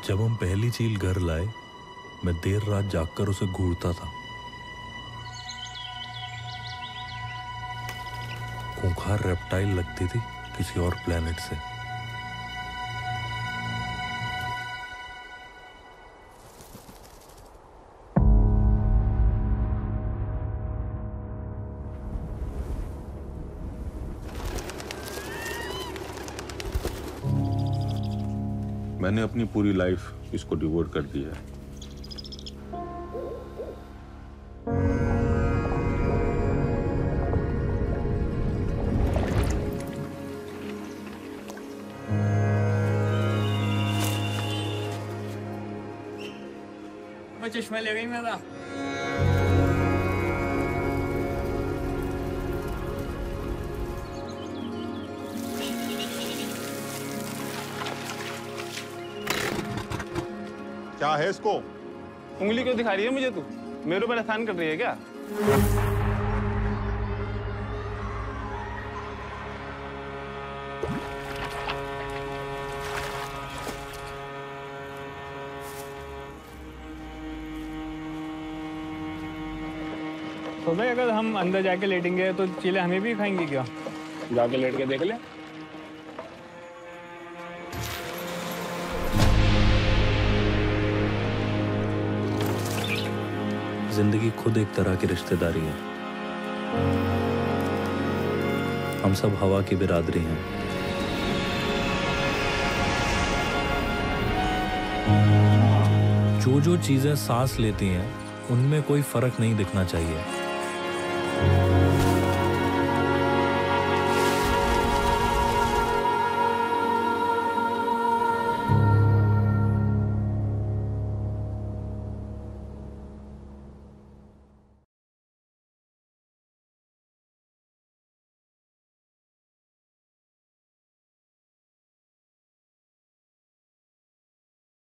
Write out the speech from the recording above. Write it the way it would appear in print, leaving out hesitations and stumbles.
जब हम पहली चील घर लाए, मैं देर रात जागकर उसे घूरता था। खूंखार रेप्टाइल लगती थी किसी और प्लेनेट से। मैंने अपनी पूरी लाइफ इसको डिवोट कर दी है। मैं चश्मा ले गई मेरा। क्या है इसको? उंगली क्यों दिखा रही है मुझे तू? मेरे ऊपर एहसान कर रही है क्या? तो भाई अगर हम अंदर जाके लेटेंगे तो चीलें हमें भी खाएंगी क्या? जाके लेट के देख ले। जिंदगी खुद एक तरह की रिश्तेदारी है। हम सब हवा की बिरादरी हैं। जो जो चीजें सांस लेती हैं, उनमें कोई फर्क नहीं दिखना चाहिए।